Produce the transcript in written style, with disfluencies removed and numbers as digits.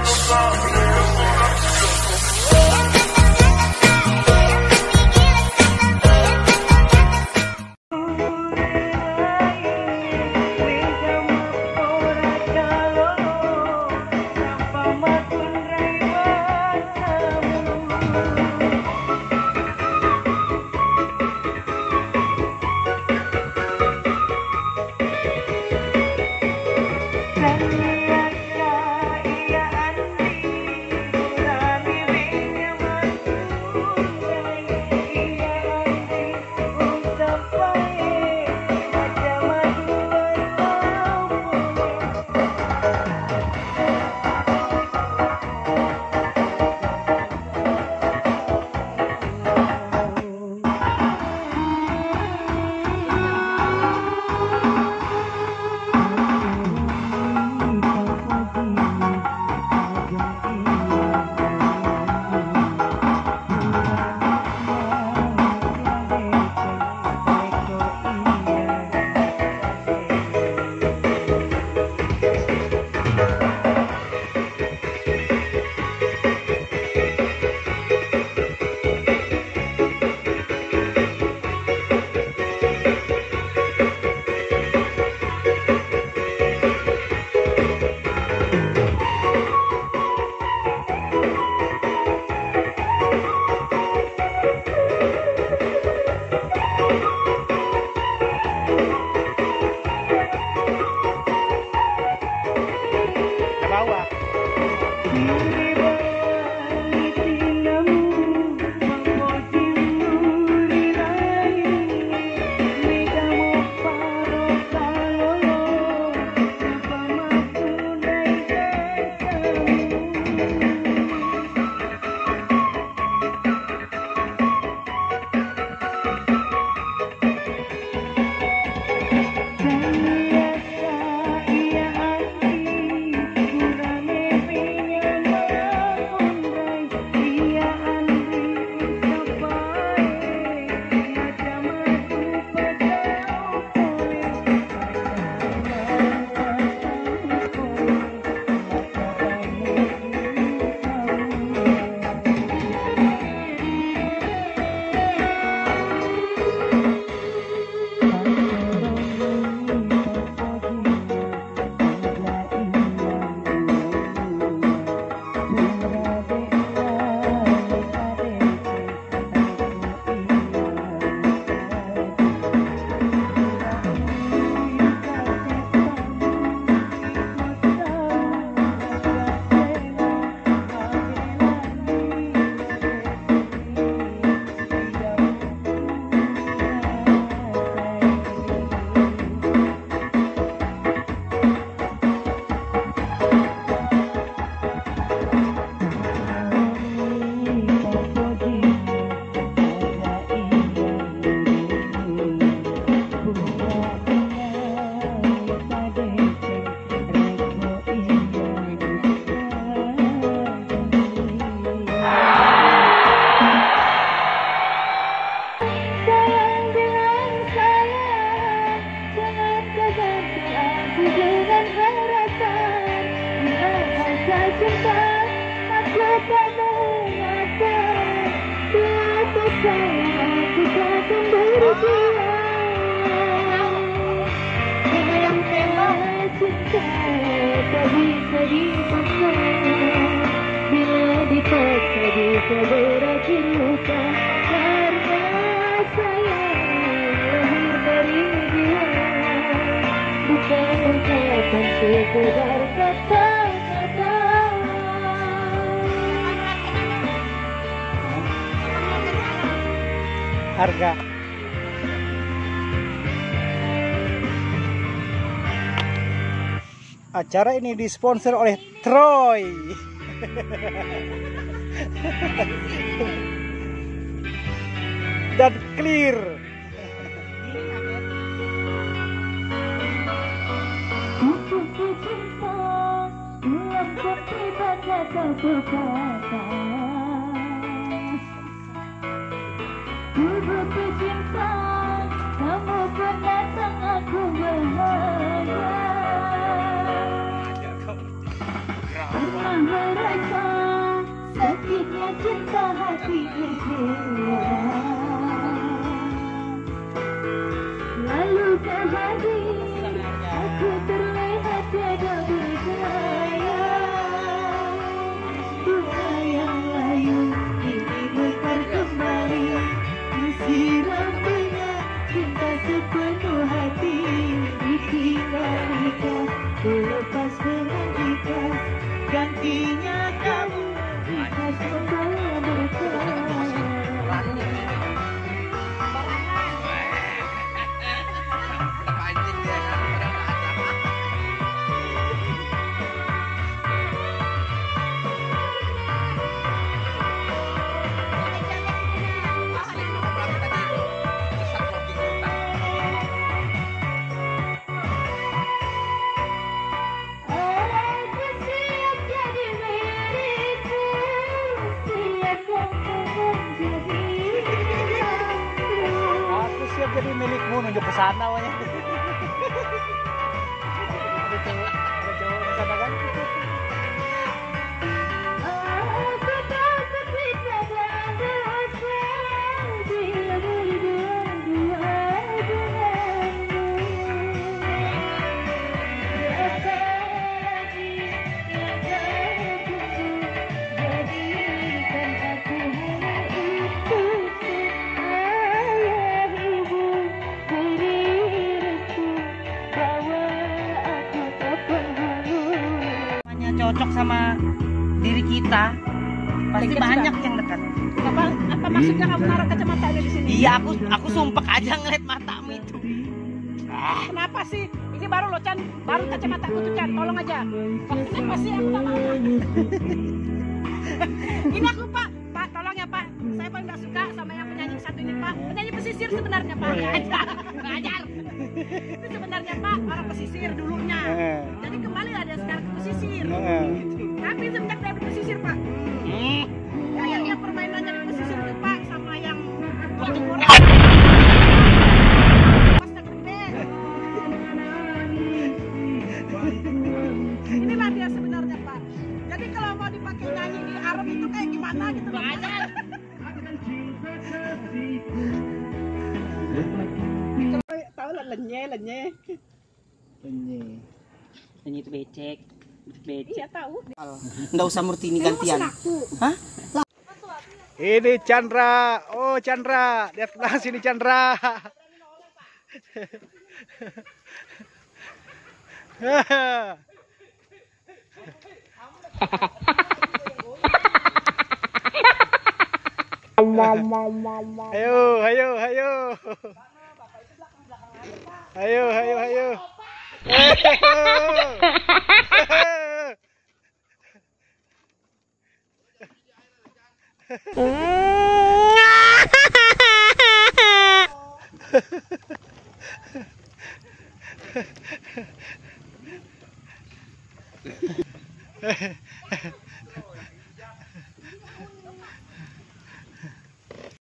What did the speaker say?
Harga. Acara ini disponsor oleh Troy. Dan Clear. Cinta, kamu pernah aku bahagia. cinta hati kecewa. Lalu kau hadir, aku terlihat tiada berdaya. Bayang layu ini mekar kembali, disiram dengan cinta sepenuh hati. Ditinggal nikah, lepas dengan ikhlas, gantinya kamu ikhlas membawa berkah. Aku siap jadi milikmu, nunjuk ke sana wanya. Ada cowok di sana kan? Cocok sama diri kita, pasti banyak yang dekat. Apa maksudnya kamu naruh kacamata ada di sini? Iya, aku sumpah aja ngeliat matamu itu. Kenapa sih? Ini baru lo Chan, baru kacamata aku tuh Chan, tolong aja. Kenapa sih aku gak mau? Ini aku Pak, tolong ya Pak. Saya paling gak suka sama yang penyanyi satu ini Pak. Penyanyi pesisir sebenarnya Pak. Nggak ajar. Itu sebenarnya Pak orang pesisir dulunya. Jadi kembali ada sekarang ke pesisir. Tapi semenjak dari pesisir Pak, kayaknya permainannya di pesisir itu Pak sama yang wajib orang. Inilah dia sebenarnya Pak. Jadi kalau mau dipakai nyanyi di Arab itu kayak gimana gitu Bang Ajar. Tahu lah lenye. Ini itu becek. Iya tahu. Nggak usah Murtini gantian. Hah? Ini Chandra. Oh Chandra, lihat sebelah sini Chandra. Ayo. Ayo.